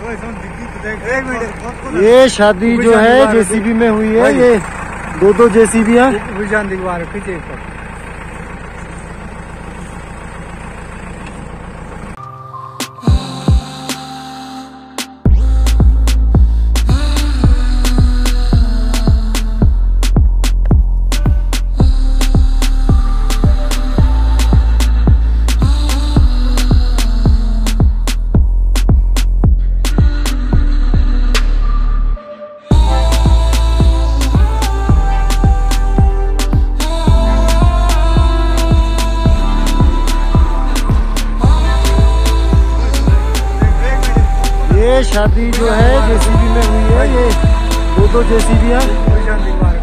ये शादी जो है जेसीबी में हुई है, ये दो जेसीबियाँ। ये शादी जो है जेसीबी में हुई है, ये दो जेसीबियाँ।